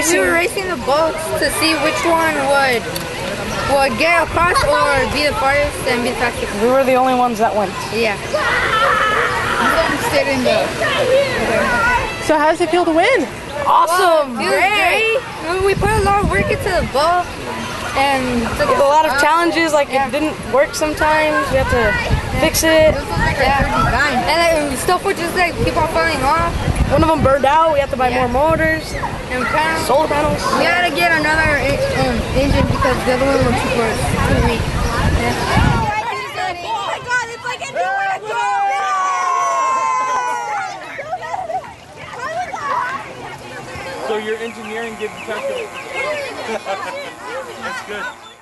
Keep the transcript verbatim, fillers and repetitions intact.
racing. We were racing the boats to see which one would would get across or be the farthest and be the fastest. We were the only ones that went. Yeah. So how does it feel to win? Awesome! Well, great. great. We put a lot of work into the boat and took a lot of challenges. Like yeah. It didn't work sometimes. We had to yeah. fix it. Yeah. And then stuff would just like keep on falling off. One of them burned out. We had to buy yeah. more motors, and panels. solar panels. We had to get another um, engine because the other one was too, too weak. Yeah. Oh my God! It's like a new one. So your engineering gives you confidence. That's good.